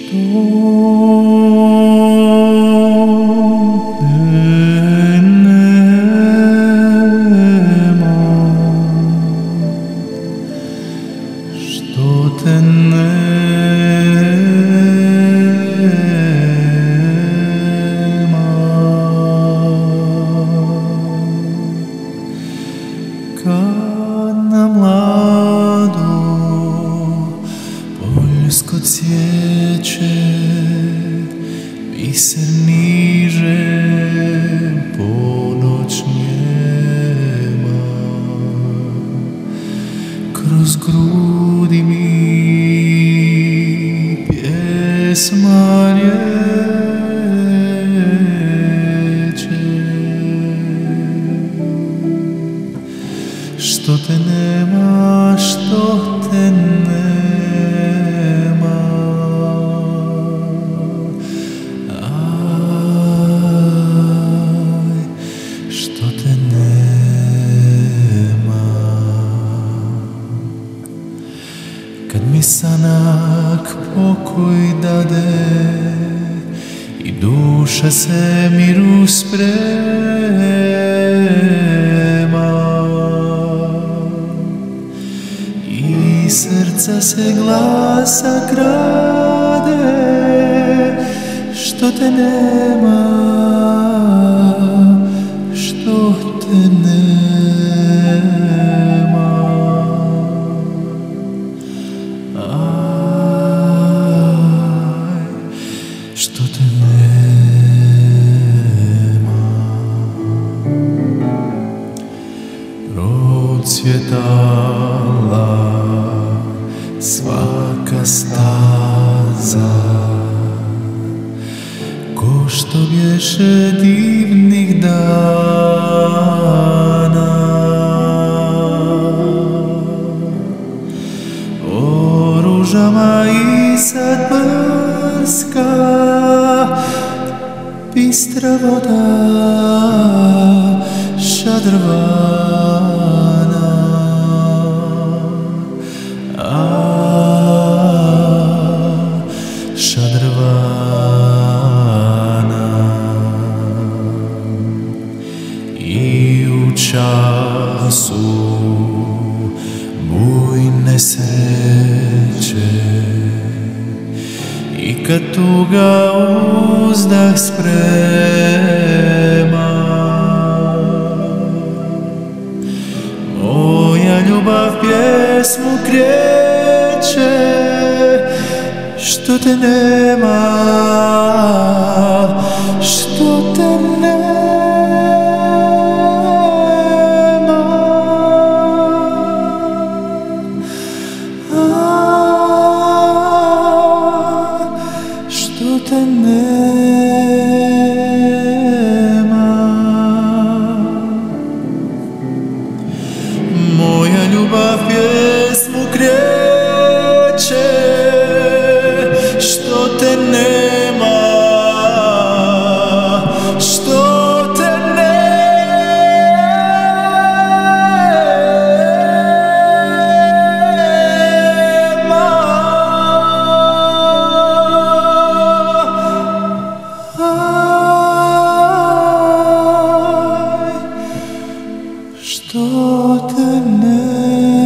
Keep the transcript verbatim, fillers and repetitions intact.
Kad na mlado poljsko cvijeće biser niže ponoć njema, kroz grudi mi pjesma što te nema, što te nema, aj, što te nema. Kad mi sanak pokoj dade i duša se miru sprema, srca se glasa krade, što te nema, što te nema, aj, što te nema. Procvjetala svaka staza, ko što bješe divnih dana, o ružama i sad brska bistra voda šadrvana. I u času bujne sreće i kad tuga uzdah sprema, moja ljubav pjesmu kreće, što te nema, što te nema, što te nema. Moja ljubav pjesmu kreće, što te nema, što te nema, aj, što te nema.